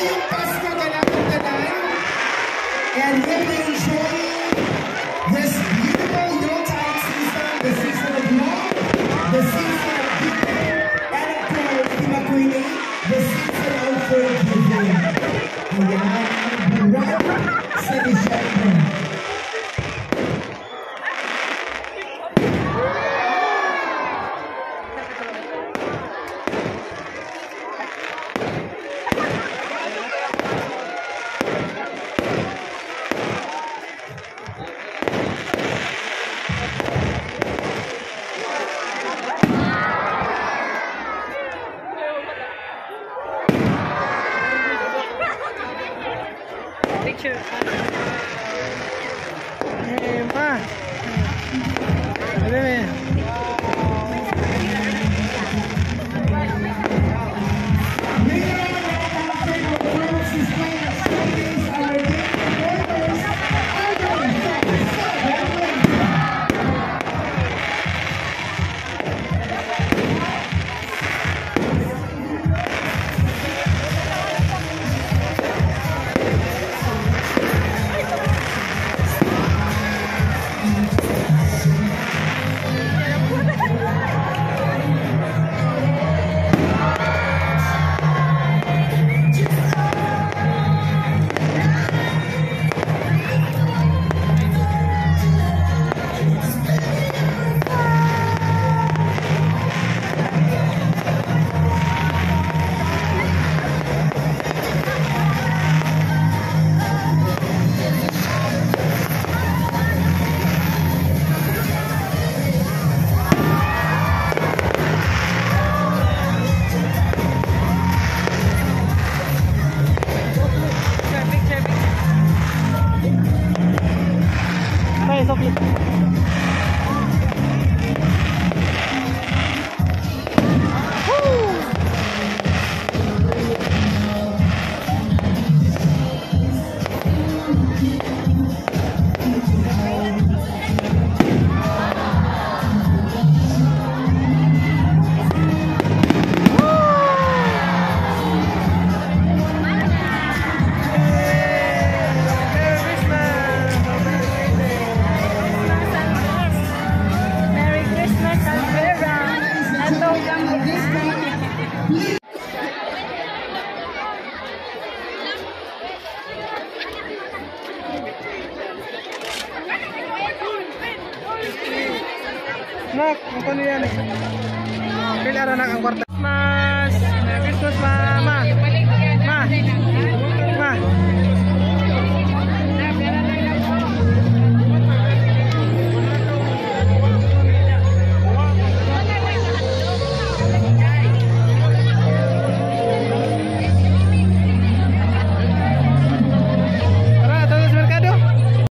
Maligayang Pasko ka namin tanan. And we'll be enjoying this beautiful Yuletide season, the season of love, the season of giving, and of course, the season of forgiving. Ayan, buwan sa Disyembre. Picture. Hey, ma. Hey, Nak, ano yan eh? Kailan na ang kwarta? Mas! Merry Christmas, Mama!